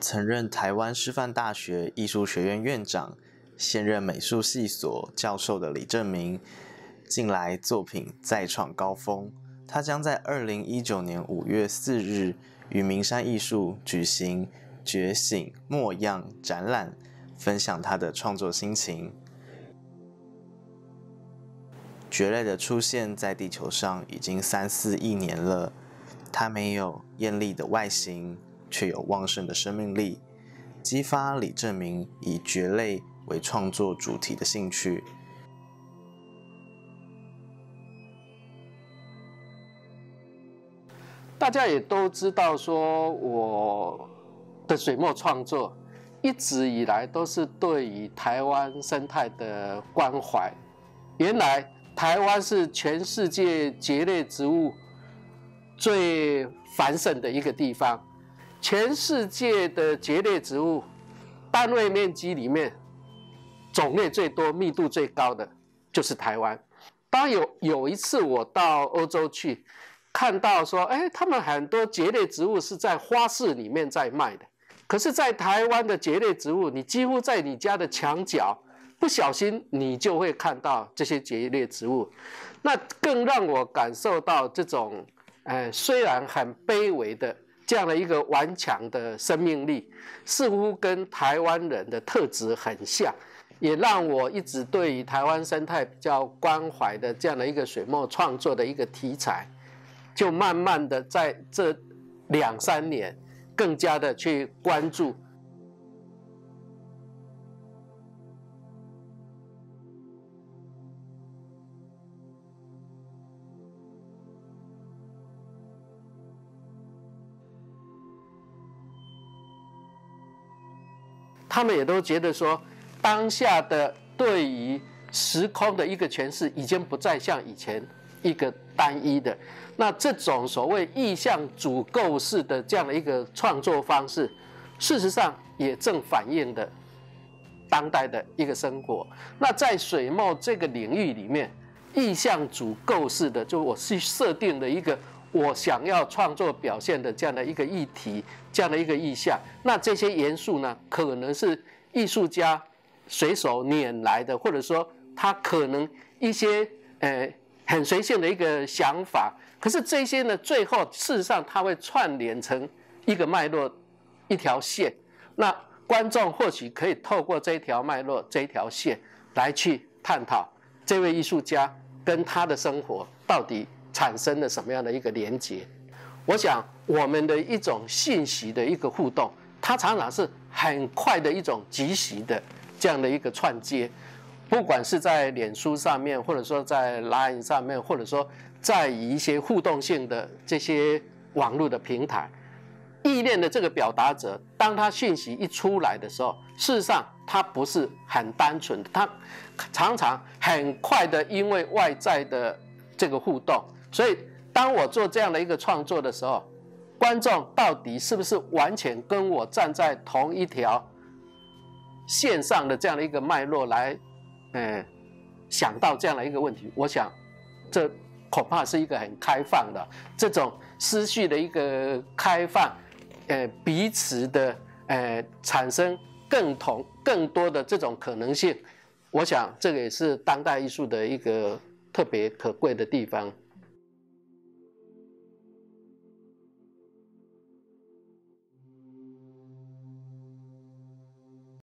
曾任台湾师范大学艺术学院院长，现任美术系所教授的李正明，近来作品再创高峰。他将在2019年5月4日与名山艺术举行“觉醒墨样”展览，分享他的创作心情。蕨类的出现在地球上已经3-4亿年了，它没有艳丽的外形，却有旺盛的生命力，激发李正明以蕨类为创作主题的兴趣。 大家也都知道，说我的水墨创作一直以来都是对于台湾生态的关怀。原来台湾是全世界蕨类植物最繁盛的一个地方，全世界的蕨类植物单位面积里面种类最多、密度最高的就是台湾。当有一次我到欧洲去，看到说，他们很多蕨类植物是在花市里面在卖的，可是，在台湾的蕨类植物，你几乎在你家的墙角，不小心你就会看到这些蕨类植物。那更让我感受到这种，虽然很卑微的这样的一个顽强的生命力，似乎跟台湾人的特质很像，也让我一直对于台湾生态比较关怀的这样的一个水墨创作的一个题材，就慢慢的在这2-3年更加的去关注。他们也都觉得说，当下的对于时空的一个诠释已经不再像以前一个单一的，那这种所谓意象主构式的这样的一个创作方式，事实上也正反映的当代的一个生活。那在水墨这个领域里面，意象主构式的，就我去设定的一个我想要创作表现的这样的一个议题，这样的一个意象。那这些元素呢，可能是艺术家随手拈来的，或者说他可能一些很随性的一个想法。可是这些呢，最后事实上它会串联成一个脉络，一条线。那观众或许可以透过这一条脉络、这一条线来去探讨这位艺术家跟他的生活到底产生了什么样的一个连结。我想我们的一种信息的一个互动，它常常是很快的一种即时的这样的一个串接，不管是在脸书上面，或者说在 LINE 上面，或者说在一些互动性的这些网络的平台，意念的这个表达者，当他讯息一出来的时候，事实上他不是很单纯的，他常常很快的因为外在的这个互动，所以当我做这样的一个创作的时候，观众到底是不是完全跟我站在同一条线上的这样的一个脉络来想到这样的一个问题，我想这恐怕是一个很开放的这种思绪的一个开放，彼此的产生更多的这种可能性。我想这个也是当代艺术的一个特别可贵的地方。